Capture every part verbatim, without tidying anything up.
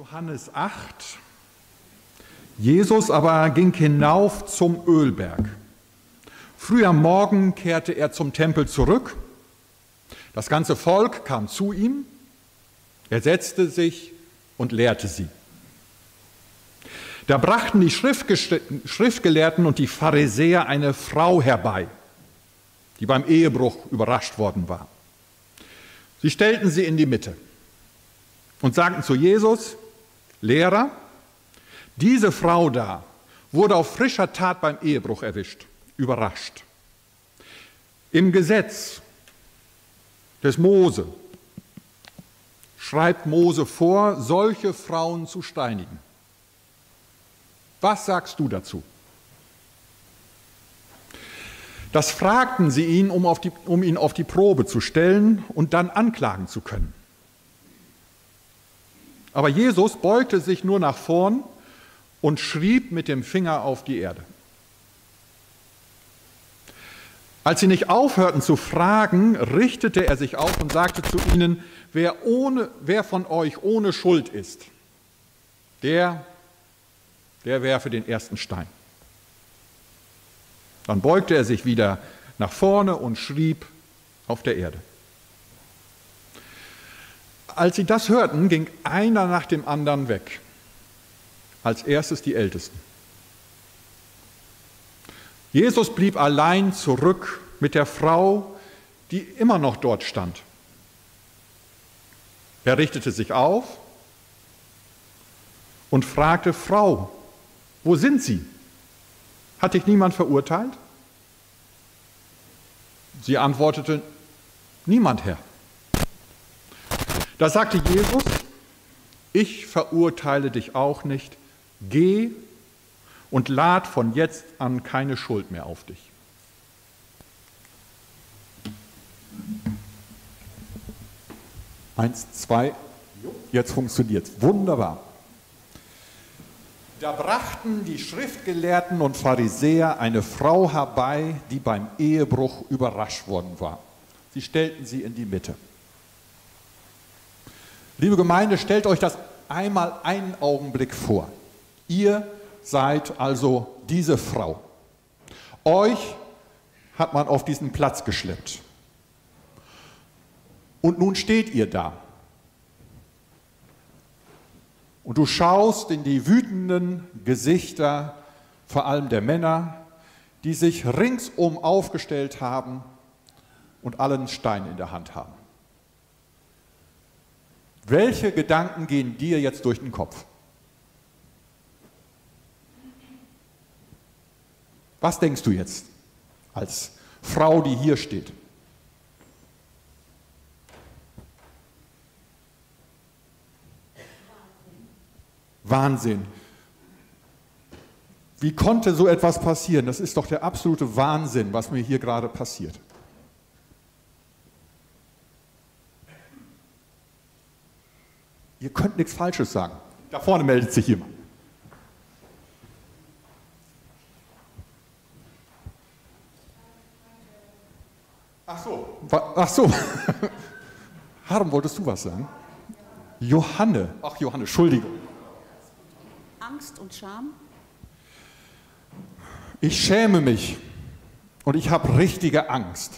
Johannes acht. Jesus aber ging hinauf zum Ölberg. Früh am Morgen kehrte er zum Tempel zurück. Das ganze Volk kam zu ihm. Er setzte sich und lehrte sie. Da brachten die Schriftgelehrten und die Pharisäer eine Frau herbei, die beim Ehebruch überrascht worden war. Sie stellten sie in die Mitte und sagten zu Jesus: Lehrer, diese Frau da wurde auf frischer Tat beim Ehebruch erwischt, überrascht. Im Gesetz des Mose schreibt Mose vor, solche Frauen zu steinigen. Was sagst du dazu? Das fragten sie ihn, um, auf die, um ihn auf die Probe zu stellen und dann anklagen zu können. Aber Jesus beugte sich nur nach vorn und schrieb mit dem Finger auf die Erde. Als sie nicht aufhörten zu fragen, richtete er sich auf und sagte zu ihnen: Wer, ohne, wer von euch ohne Schuld ist, der, der werfe den ersten Stein. Dann beugte er sich wieder nach vorne und schrieb auf der Erde. Als sie das hörten, ging einer nach dem anderen weg. Als erstes die Ältesten. Jesus blieb allein zurück mit der Frau, die immer noch dort stand. Er richtete sich auf und fragte: Frau, wo sind Sie? Hat dich niemand verurteilt? Sie antwortete: Niemand, Herr. Da sagte Jesus: Ich verurteile dich auch nicht. Geh und lad von jetzt an keine Schuld mehr auf dich. Eins, zwei, jetzt funktioniert es. Wunderbar. Da brachten die Schriftgelehrten und Pharisäer eine Frau herbei, die beim Ehebruch überrascht worden war. Sie stellten sie in die Mitte. Liebe Gemeinde, stellt euch das einmal einen Augenblick vor. Ihr seid also diese Frau. Euch hat man auf diesen Platz geschleppt. Und nun steht ihr da. Und du schaust in die wütenden Gesichter, vor allem der Männer, die sich ringsum aufgestellt haben und alle einen Stein in der Hand haben. Welche Gedanken gehen dir jetzt durch den Kopf? Was denkst du jetzt als Frau, die hier steht? Wahnsinn. Wie konnte so etwas passieren? Das ist doch der absolute Wahnsinn, was mir hier gerade passiert. Ihr könnt nichts Falsches sagen. Da vorne meldet sich jemand. Ach so. Ach so. Harm, wolltest du was sagen? Johanne. Ach, Johanne, Entschuldigung. Angst und Scham? Ich schäme mich und ich habe richtige Angst.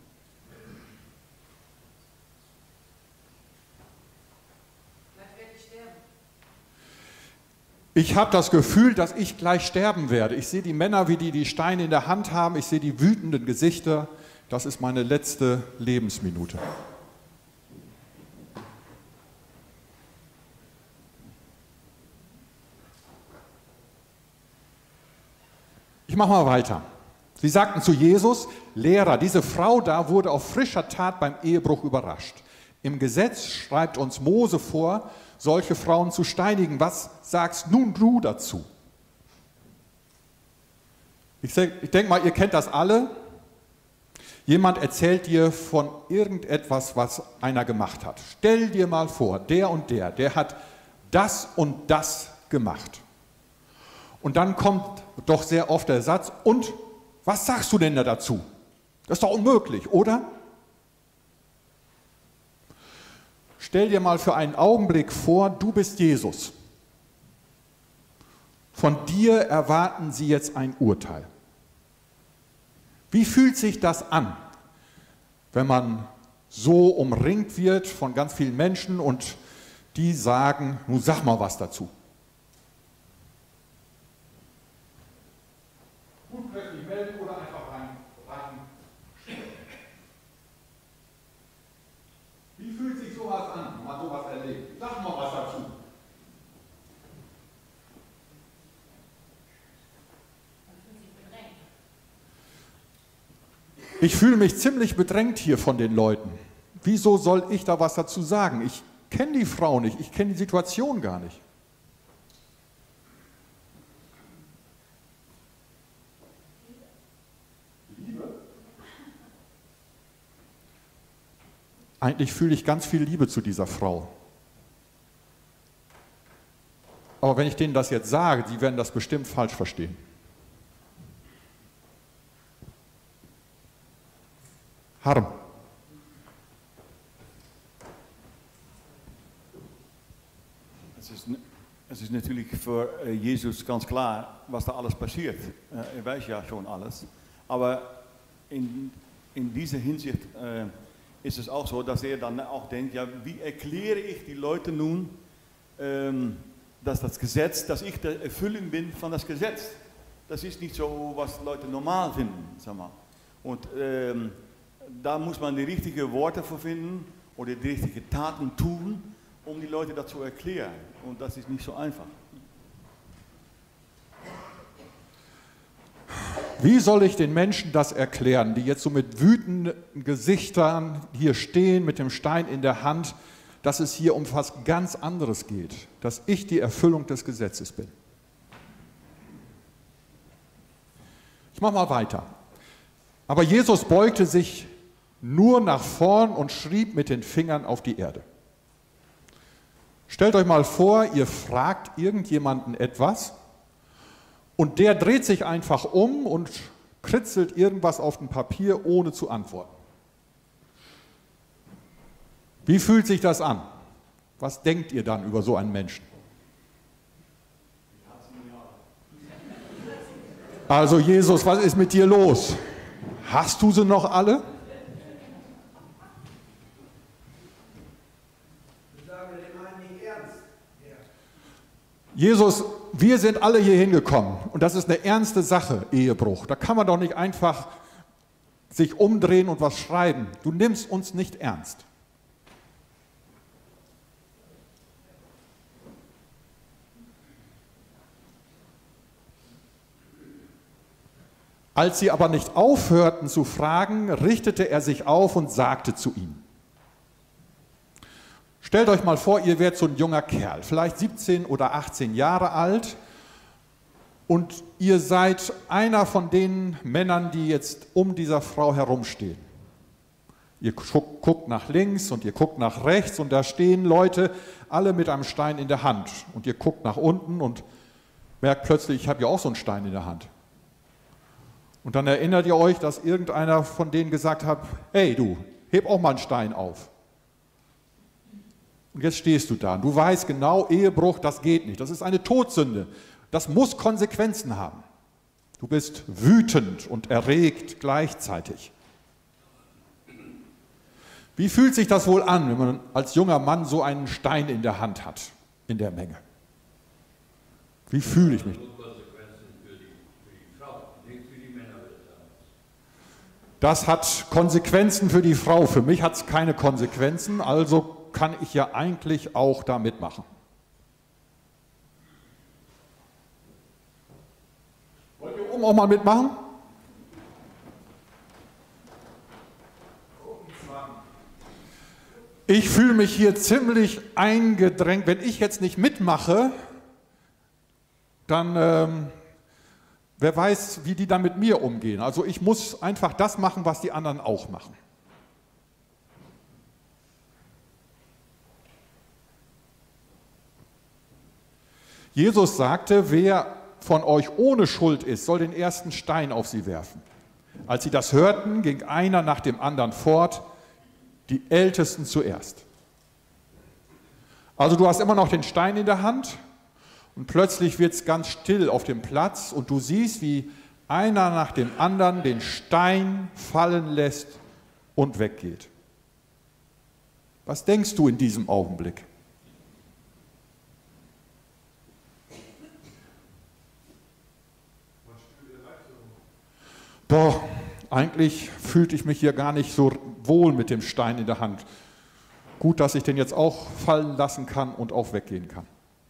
Ich habe das Gefühl, dass ich gleich sterben werde. Ich sehe die Männer, wie die die Steine in der Hand haben. Ich sehe die wütenden Gesichter. Das ist meine letzte Lebensminute. Ich mache mal weiter. Sie sagten zu Jesus: Lehrer, diese Frau da wurde auf frischer Tat beim Ehebruch überrascht. Im Gesetz schreibt uns Mose vor, solche Frauen zu steinigen. Was sagst nun du dazu? Ich, ich denke mal, ihr kennt das alle. Jemand erzählt dir von irgendetwas, was einer gemacht hat. Stell dir mal vor, der und der, der hat das und das gemacht. Und dann kommt doch sehr oft der Satz: Und was sagst du denn da dazu? Das ist doch unmöglich, oder? Stell dir mal für einen Augenblick vor, du bist Jesus. Von dir erwarten sie jetzt ein Urteil. Wie fühlt sich das an, wenn man so umringt wird von ganz vielen Menschen und die sagen, nun sag mal was dazu. Gut, plötzlich melden oder einfach rein, rein. Wie fühlt sich sowas an, wenn man sowas erlebt? Sag mal was dazu. Ich fühle mich ziemlich bedrängt hier von den Leuten. Wieso soll ich da was dazu sagen? Ich kenne die Frau nicht, ich kenne die Situation gar nicht. Liebe? Eigentlich fühle ich ganz viel Liebe zu dieser Frau. Aber wenn ich denen das jetzt sage, die werden das bestimmt falsch verstehen. Harm. Es ist, es ist natürlich für Jesus ganz klar, was da alles passiert. Er weiß ja schon alles. Aber in, in dieser Hinsicht äh, ist es auch so, dass er dann auch denkt, ja, wie erkläre ich die Leute nun, ähm, dass das Gesetz, dass ich der Erfüllung bin von das Gesetz. Das ist nicht so, was Leute normal finden, sag mal. Und ähm, da muss man die richtigen Worte für finden oder die richtigen Taten tun, um die Leute das zu erklären. Und das ist nicht so einfach. Wie soll ich den Menschen das erklären, die jetzt so mit wütenden Gesichtern hier stehen, mit dem Stein in der Hand, dass es hier um was ganz anderes geht, dass ich die Erfüllung des Gesetzes bin? Ich mache mal weiter. Aber Jesus beugte sich nur nach vorn und schrieb mit den Fingern auf die Erde. Stellt euch mal vor, ihr fragt irgendjemanden etwas und der dreht sich einfach um und kritzelt irgendwas auf dem Papier, ohne zu antworten. Wie fühlt sich das an? Was denkt ihr dann über so einen Menschen? Also Jesus, was ist mit dir los? Hast du sie noch alle? Jesus, wir sind alle hier hingekommen und das ist eine ernste Sache, Ehebruch. Da kann man doch nicht einfach sich umdrehen und was schreiben. Du nimmst uns nicht ernst. Als sie aber nicht aufhörten zu fragen, richtete er sich auf und sagte zu ihnen: Stellt euch mal vor, ihr wärt so ein junger Kerl, vielleicht siebzehn oder achtzehn Jahre alt und ihr seid einer von den Männern, die jetzt um dieser Frau herumstehen. Ihr guckt nach links und ihr guckt nach rechts und da stehen Leute, alle mit einem Stein in der Hand. Und ihr guckt nach unten und merkt plötzlich, ich habe ja auch so einen Stein in der Hand. Und dann erinnert ihr euch, dass irgendeiner von denen gesagt hat, hey du, heb auch mal einen Stein auf. Und jetzt stehst du da und du weißt genau, Ehebruch, das geht nicht. Das ist eine Todsünde. Das muss Konsequenzen haben. Du bist wütend und erregt gleichzeitig. Wie fühlt sich das wohl an, wenn man als junger Mann so einen Stein in der Hand hat, in der Menge? Wie fühle ich mich? Das hat Konsequenzen für die Frau. Für mich hat es keine Konsequenzen, also kann ich ja eigentlich auch da mitmachen. Wollt ihr oben auch mal mitmachen? Ich fühle mich hier ziemlich eingedrängt. Wenn ich jetzt nicht mitmache, dann ähm, wer weiß, wie die dann mit mir umgehen. Also ich muss einfach das machen, was die anderen auch machen. Jesus sagte, wer von euch ohne Schuld ist, soll den ersten Stein auf sie werfen. Als sie das hörten, ging einer nach dem anderen fort, die Ältesten zuerst. Also du hast immer noch den Stein in der Hand und plötzlich wird es ganz still auf dem Platz und du siehst, wie einer nach dem anderen den Stein fallen lässt und weggeht. Was denkst du in diesem Augenblick? Boah, eigentlich fühlte ich mich hier gar nicht so wohl mit dem Stein in der Hand. Gut, dass ich den jetzt auch fallen lassen kann und auch weggehen kann.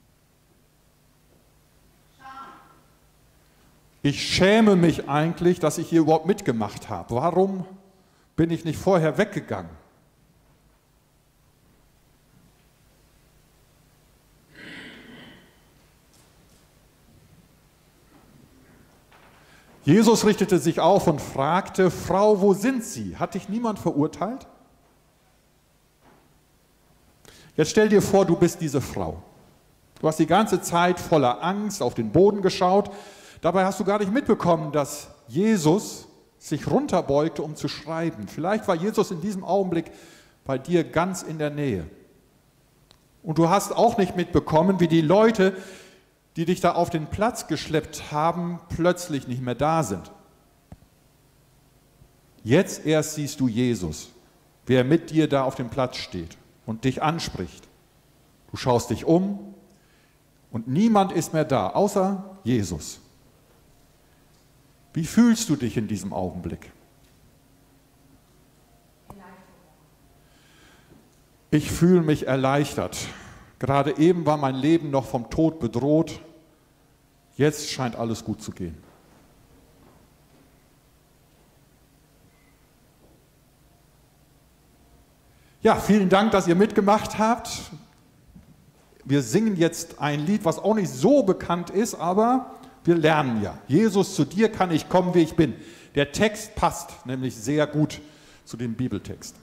Ich schäme mich eigentlich, dass ich hier überhaupt mitgemacht habe. Warum bin ich nicht vorher weggegangen? Jesus richtete sich auf und fragte: Frau, wo sind Sie? Hat dich niemand verurteilt? Jetzt stell dir vor, du bist diese Frau. Du hast die ganze Zeit voller Angst auf den Boden geschaut. Dabei hast du gar nicht mitbekommen, dass Jesus sich runterbeugte, um zu schreiben. Vielleicht war Jesus in diesem Augenblick bei dir ganz in der Nähe. Und du hast auch nicht mitbekommen, wie die Leute, die dich da auf den Platz geschleppt haben, plötzlich nicht mehr da sind. Jetzt erst siehst du Jesus, wer mit dir da auf dem Platz steht und dich anspricht. Du schaust dich um und niemand ist mehr da, außer Jesus. Wie fühlst du dich in diesem Augenblick? Ich fühle mich erleichtert. Gerade eben war mein Leben noch vom Tod bedroht. Jetzt scheint alles gut zu gehen. Ja, vielen Dank, dass ihr mitgemacht habt. Wir singen jetzt ein Lied, was auch nicht so bekannt ist, aber wir lernen ja. Jesus, zu dir kann ich kommen, wie ich bin. Der Text passt nämlich sehr gut zu dem Bibeltext.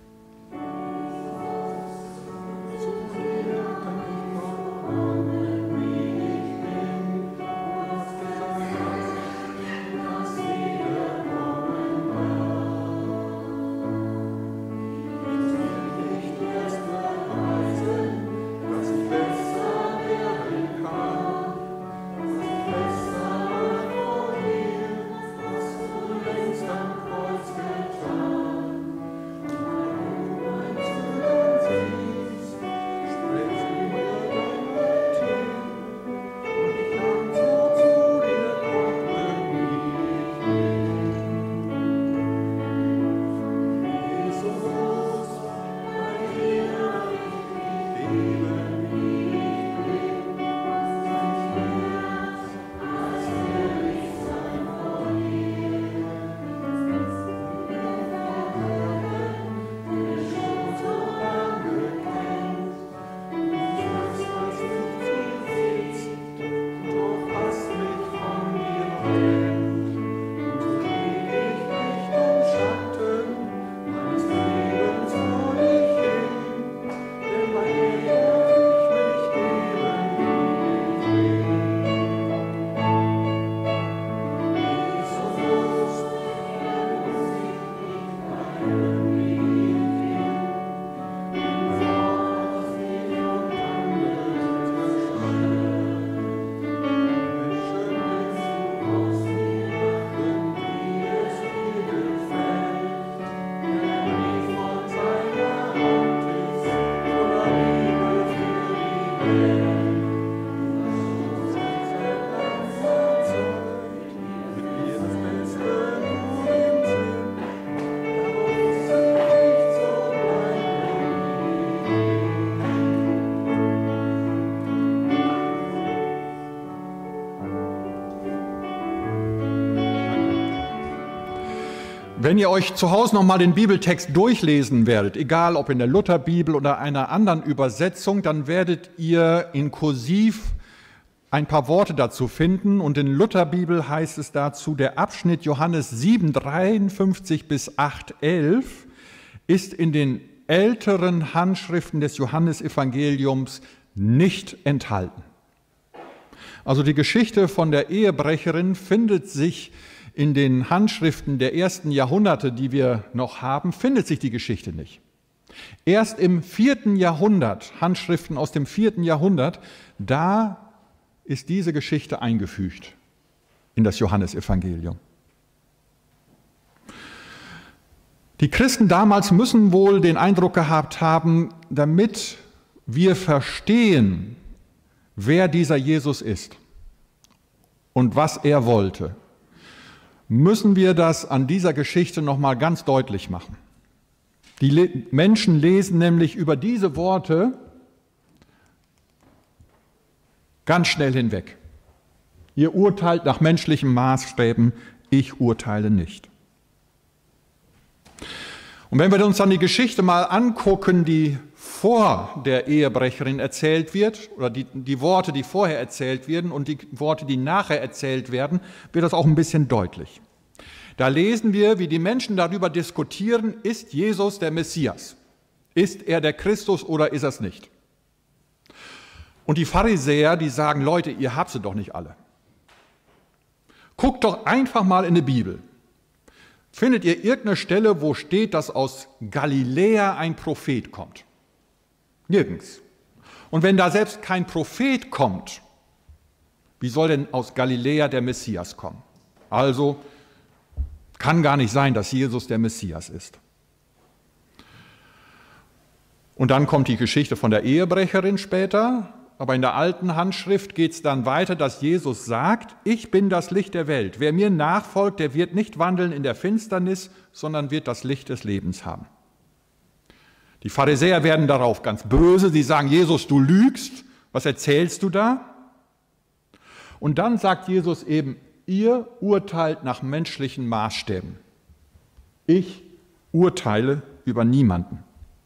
Wenn ihr euch zu Hause nochmal den Bibeltext durchlesen werdet, egal ob in der Lutherbibel oder einer anderen Übersetzung, dann werdet ihr in Kursiv ein paar Worte dazu finden. Und in Lutherbibel heißt es dazu, der Abschnitt Johannes sieben, dreiundfünfzig bis acht, elf ist in den älteren Handschriften des Johannesevangeliums nicht enthalten. Also die Geschichte von der Ehebrecherin findet sich in den Handschriften der ersten Jahrhunderte, die wir noch haben, findet sich die Geschichte nicht. Erst im vierten Jahrhundert, Handschriften aus dem vierten Jahrhundert, da ist diese Geschichte eingefügt in das Johannesevangelium. Die Christen damals müssen wohl den Eindruck gehabt haben, damit wir verstehen, wer dieser Jesus ist und was er wollte, müssen wir das an dieser Geschichte nochmal ganz deutlich machen. Die Le- Menschen lesen nämlich über diese Worte ganz schnell hinweg. Ihr urteilt nach menschlichen Maßstäben, ich urteile nicht. Und wenn wir uns dann die Geschichte mal angucken, die vor der Ehebrecherin erzählt wird, oder die, die Worte, die vorher erzählt werden und die Worte, die nachher erzählt werden, wird das auch ein bisschen deutlich. Da lesen wir, wie die Menschen darüber diskutieren, ist Jesus der Messias? Ist er der Christus oder ist er es nicht? Und die Pharisäer, die sagen, Leute, ihr habt sie doch nicht alle. Guckt doch einfach mal in die Bibel. Findet ihr irgendeine Stelle, wo steht, dass aus Galiläa ein Prophet kommt? Nirgends. Und wenn da selbst kein Prophet kommt, wie soll denn aus Galiläa der Messias kommen? Also kann gar nicht sein, dass Jesus der Messias ist. Und dann kommt die Geschichte von der Ehebrecherin später, aber in der alten Handschrift geht es dann weiter, dass Jesus sagt, ich bin das Licht der Welt. Wer mir nachfolgt, der wird nicht wandeln in der Finsternis, sondern wird das Licht des Lebens haben. Die Pharisäer werden darauf ganz böse, sie sagen, Jesus, du lügst, was erzählst du da? Und dann sagt Jesus eben, ihr urteilt nach menschlichen Maßstäben. Ich urteile über niemanden.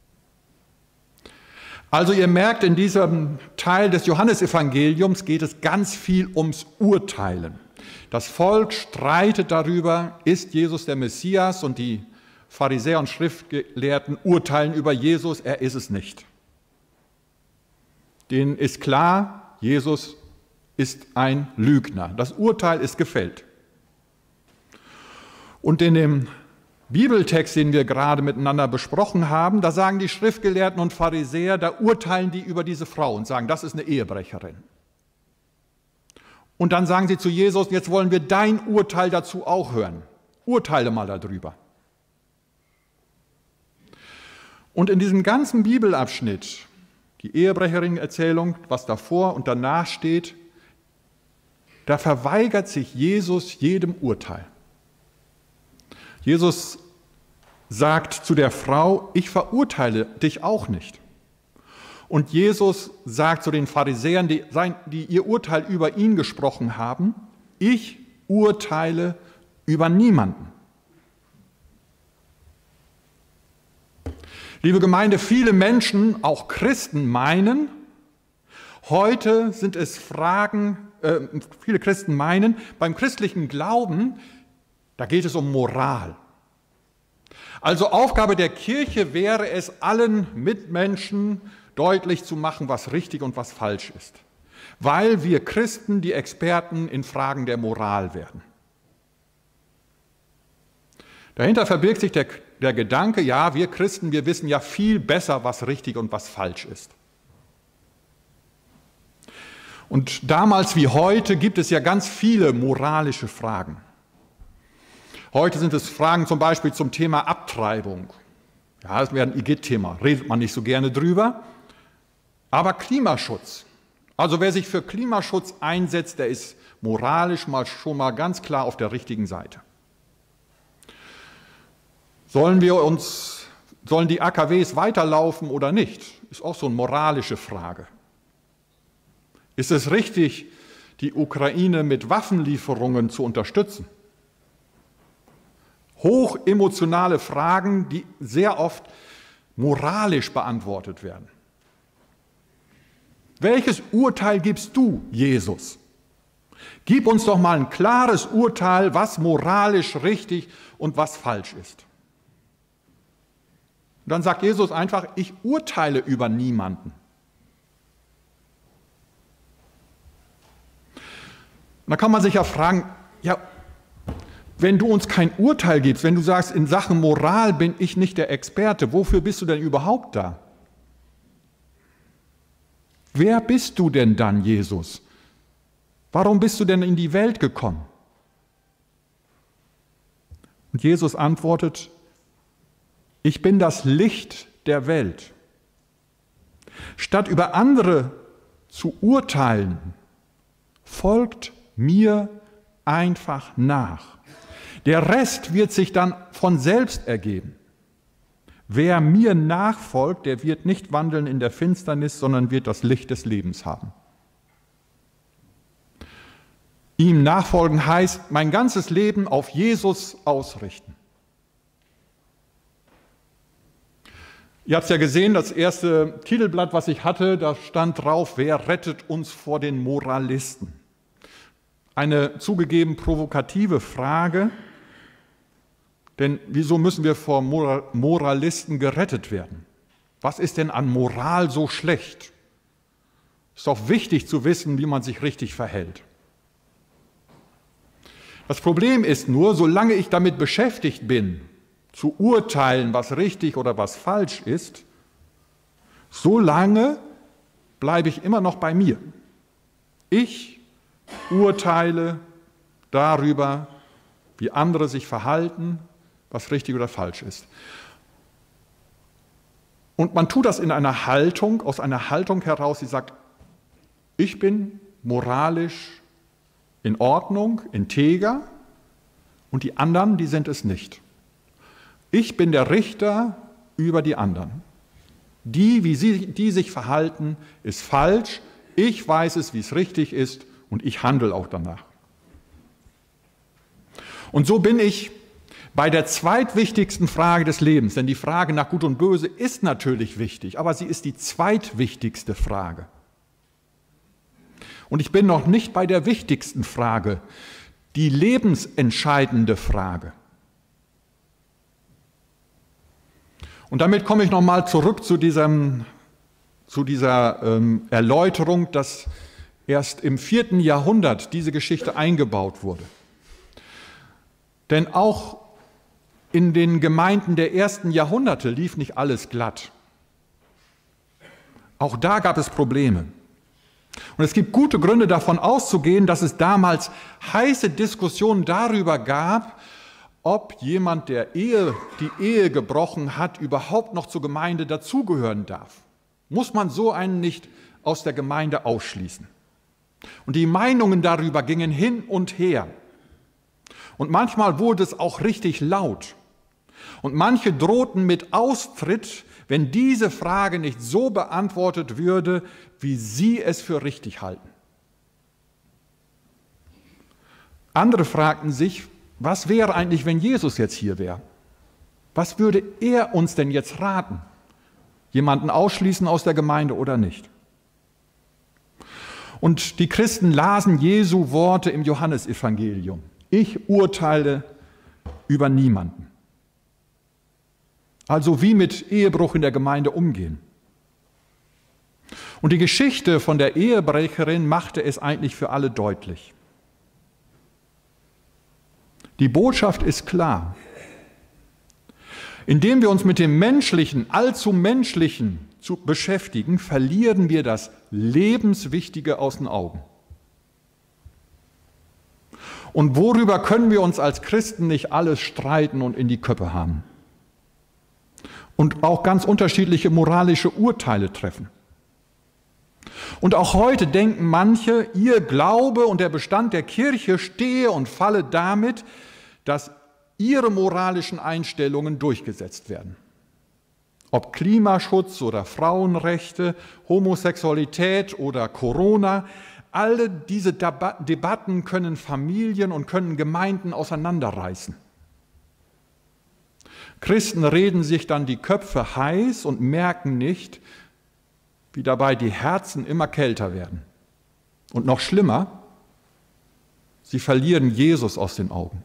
Also ihr merkt, in diesem Teil des Johannesevangeliums geht es ganz viel ums Urteilen. Das Volk streitet darüber, ist Jesus der Messias, und die Pharisäer und Schriftgelehrten urteilen über Jesus, er ist es nicht. Denen ist klar, Jesus ist ein Lügner. Das Urteil ist gefällt. Und in dem Bibeltext, den wir gerade miteinander besprochen haben, da sagen die Schriftgelehrten und Pharisäer, da urteilen die über diese Frau und sagen, das ist eine Ehebrecherin. Und dann sagen sie zu Jesus, jetzt wollen wir dein Urteil dazu auch hören. Urteile mal darüber. Und in diesem ganzen Bibelabschnitt, die Ehebrecherin-Erzählung, was davor und danach steht, da verweigert sich Jesus jedem Urteil. Jesus sagt zu der Frau, ich verurteile dich auch nicht. Und Jesus sagt zu den Pharisäern, die, die ihr Urteil über ihn gesprochen haben, ich urteile über niemanden. Liebe Gemeinde, viele Menschen, auch Christen, meinen, heute sind es Fragen, äh, viele Christen meinen, beim christlichen Glauben, da geht es um Moral. Also Aufgabe der Kirche wäre es, allen Mitmenschen deutlich zu machen, was richtig und was falsch ist. Weil wir Christen die Experten in Fragen der Moral werden. Dahinter verbirgt sich der, der Gedanke, ja, wir Christen, wir wissen ja viel besser, was richtig und was falsch ist. Und damals wie heute gibt es ja ganz viele moralische Fragen. Heute sind es Fragen zum Beispiel zum Thema Abtreibung. Ja, das wäre ein Igitt-Thema, redet man nicht so gerne drüber. Aber Klimaschutz. Also wer sich für Klimaschutz einsetzt, der ist moralisch mal schon mal ganz klar auf der richtigen Seite. Sollen wir uns, sollen die A K Ws weiterlaufen oder nicht? Ist auch so eine moralische Frage. Ist es richtig, die Ukraine mit Waffenlieferungen zu unterstützen? Hochemotionale Fragen, die sehr oft moralisch beantwortet werden. Welches Urteil gibst du, Jesus? Gib uns doch mal ein klares Urteil, was moralisch richtig und was falsch ist. Und dann sagt Jesus einfach, ich urteile über niemanden. Und da kann man sich ja fragen, ja, wenn du uns kein Urteil gibst, wenn du sagst, in Sachen Moral bin ich nicht der Experte, wofür bist du denn überhaupt da? Wer bist du denn dann, Jesus? Warum bist du denn in die Welt gekommen? Und Jesus antwortet, ich bin das Licht der Welt. Statt über andere zu urteilen, folgt mir einfach nach. Der Rest wird sich dann von selbst ergeben. Wer mir nachfolgt, der wird nicht wandeln in der Finsternis, sondern wird das Licht des Lebens haben. Ihm nachfolgen heißt, mein ganzes Leben auf Jesus ausrichten. Ihr habt es ja gesehen, das erste Titelblatt, was ich hatte, da stand drauf, wer rettet uns vor den Moralisten? Eine zugegeben provokative Frage, denn wieso müssen wir vor Moralisten gerettet werden? Was ist denn an Moral so schlecht? Ist doch wichtig zu wissen, wie man sich richtig verhält. Das Problem ist nur, solange ich damit beschäftigt bin, zu urteilen, was richtig oder was falsch ist, solange bleibe ich immer noch bei mir. Ich urteile darüber, wie andere sich verhalten, was richtig oder falsch ist. Und man tut das in einer Haltung, aus einer Haltung heraus, die sagt, ich bin moralisch in Ordnung, integer und die anderen, die sind es nicht. Ich bin der Richter über die anderen. Die, wie sie, die sich verhalten, ist falsch. Ich weiß es, wie es richtig ist und ich handle auch danach. Und so bin ich bei der zweitwichtigsten Frage des Lebens, denn die Frage nach Gut und Böse ist natürlich wichtig, aber sie ist die zweitwichtigste Frage. Und ich bin noch nicht bei der wichtigsten Frage, die lebensentscheidende Frage. Und damit komme ich nochmal zurück zu, diesem, zu dieser ähm, Erläuterung, dass erst im vierten Jahrhundert diese Geschichte eingebaut wurde. Denn auch in den Gemeinden der ersten Jahrhunderte lief nicht alles glatt. Auch da gab es Probleme. Und es gibt gute Gründe davon auszugehen, dass es damals heiße Diskussionen darüber gab, ob jemand, der Ehe, die Ehe gebrochen hat, überhaupt noch zur Gemeinde dazugehören darf. Muss man so einen nicht aus der Gemeinde ausschließen? Und die Meinungen darüber gingen hin und her. Und manchmal wurde es auch richtig laut. Und manche drohten mit Austritt, wenn diese Frage nicht so beantwortet würde, wie sie es für richtig halten. Andere fragten sich, was wäre eigentlich, wenn Jesus jetzt hier wäre? Was würde er uns denn jetzt raten? Jemanden ausschließen aus der Gemeinde oder nicht? Und die Christen lasen Jesu Worte im Johannesevangelium. Ich urteile über niemanden. Also wie mit Ehebruch in der Gemeinde umgehen. Und die Geschichte von der Ehebrecherin machte es eigentlich für alle deutlich. Die Botschaft ist klar. Indem wir uns mit dem Menschlichen, allzu Menschlichen zu beschäftigen, verlieren wir das Lebenswichtige aus den Augen. Und worüber können wir uns als Christen nicht alles streiten und in die Köpfe haben? Und auch ganz unterschiedliche moralische Urteile treffen. Und auch heute denken manche, ihr Glaube und der Bestand der Kirche stehe und falle damit, dass ihre moralischen Einstellungen durchgesetzt werden. Ob Klimaschutz oder Frauenrechte, Homosexualität oder Corona, alle diese Debatten können Familien und können Gemeinden auseinanderreißen. Christen reden sich dann die Köpfe heiß und merken nicht, wie dabei die Herzen immer kälter werden. Und noch schlimmer, sie verlieren Jesus aus den Augen.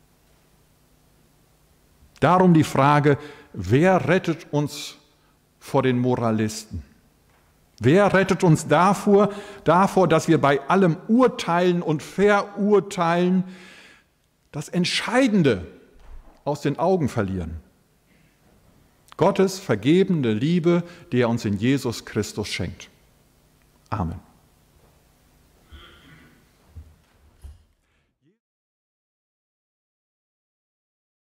Darum die Frage, wer rettet uns vor den Moralisten? Wer rettet uns davor, davor, dass wir bei allem Urteilen und Verurteilen das Entscheidende aus den Augen verlieren. Gottes vergebende Liebe, die er uns in Jesus Christus schenkt. Amen.